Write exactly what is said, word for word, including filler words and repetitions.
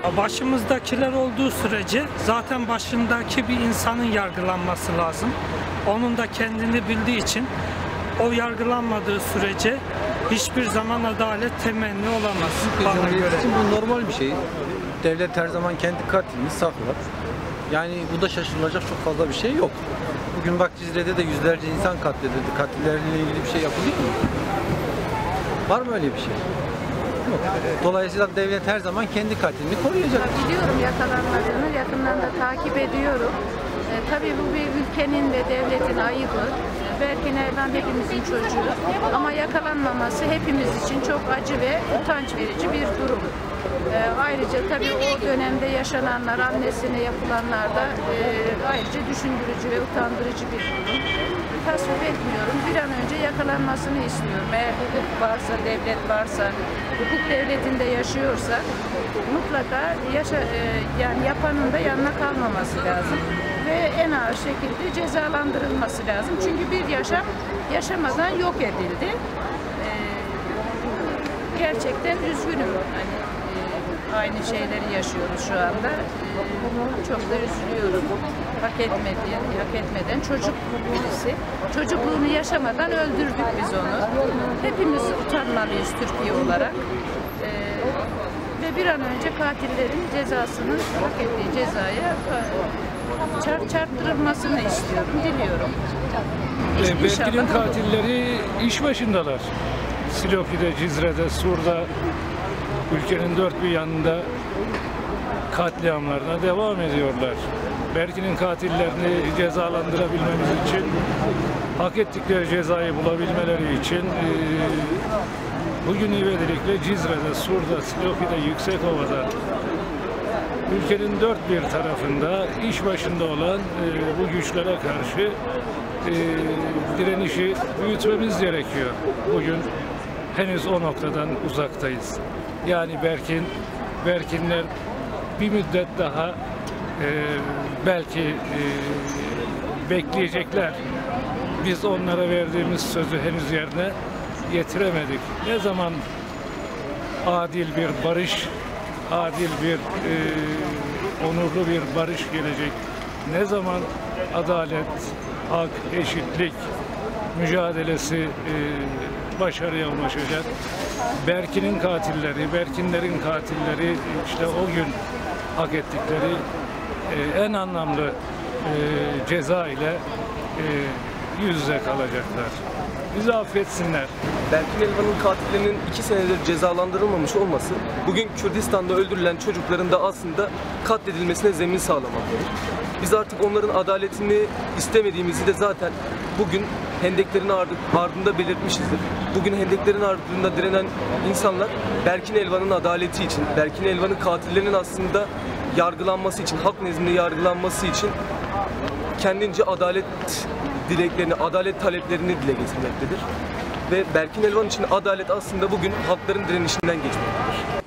Başımızdakiler olduğu sürece zaten başındaki bir insanın yargılanması lazım. Onun da kendini bildiği için o yargılanmadığı sürece hiçbir zaman adalet temenni olamaz. Bana göre. Bu normal bir şey. Devlet her zaman kendi katilini saklar. Yani bu da şaşırılacak çok fazla bir şey yok. Bugün bak Cizre'de de yüzlerce insan katledildi. Katillerle ilgili bir şey yapılıyor mu? Var mı öyle bir şey? Yok. Dolayısıyla devlet her zaman kendi katilini koruyacak. Biliyorum yakalanmadığını, yakından da takip ediyorum. E, tabii bu bir ülkenin ve devletin ayıbı. Berkin Elvan hepimizin çocuğu. Ama yakalanmaması hepimiz için çok acı ve utanç verici bir durum. E, ayrıca tabii o dönemde yaşananlar, annesine yapılanlar da e, ayrıca düşündürücü ve utandırıcı bir durum. Tasvip etmiyorum. Bir an önce yakalanmasını istiyorum. Eğer hukuk varsa, devlet varsa, hukuk devletinde yaşıyorsa mutlaka yaşa, e, yani yapanın da yanına kalmaması lazım. Ve en ağır şekilde cezalandırılması lazım. Çünkü bir yaşam yaşamadan yok edildi. E, gerçekten üzgünüm. Hani, e, aynı şeyleri yaşıyoruz şu anda. E, çok da üzülüyorum. Hak etmediği, hak etmeden çocuk birisi. Çocukluğunu yaşamadan öldürdük biz onu. Hepimiz utanmalıyız Türkiye olarak. E, ve bir an önce katillerin cezasını, hak ettiği cezaya çarp çarptırılmasını istiyorum, diliyorum. Berkin'in katilleri iş başındalar. Silopi'de, Cizre'de, Sur'da, ülkenin dört bir yanında katliamlarına devam ediyorlar. Berkin'in katillerini cezalandırabilmemiz için, hak ettikleri cezayı bulabilmeleri için e, bugün ivedilikle Cizre'de, Sur'da, Silopi'de, Yüksekova'da, ülkenin dört bir tarafında iş başında olan e, bu güçlere karşı e, direnişi büyütmemiz gerekiyor. Bugün henüz o noktadan uzaktayız. Yani Berkin, Berkinler bir müddet daha e, belki e, bekleyecekler. Biz onlara verdiğimiz sözü henüz yerine getiremedik. Ne zaman adil bir barış, adil bir, e, onurlu bir barış gelecek? Ne zaman adalet, hak, eşitlik mücadelesi e, başarıya ulaşacak? Berkin'in katilleri, Berkinlerin katilleri işte o gün hak ettikleri e, en anlamlı e, ceza ile e, yüz yüze kalacaklar. Bizi affetsinler. Berkin Elvan'ın katillerinin iki senedir cezalandırılmamış olması, bugün Kürdistan'da öldürülen çocukların da aslında katledilmesine zemin sağlamaktadır. Biz artık onların adaletini istemediğimizi de zaten bugün hendeklerin ardında belirtmişizdir. Bugün hendeklerin ardında direnen insanlar Berkin Elvan'ın adaleti için, Berkin Elvan'ın katillerinin aslında yargılanması için, hak nezdinde yargılanması için kendince adalet dileklerini, adalet taleplerini dile getirmektedir. Ve Berkin Elvan için adalet aslında bugün halkların direnişinden geçmektedir.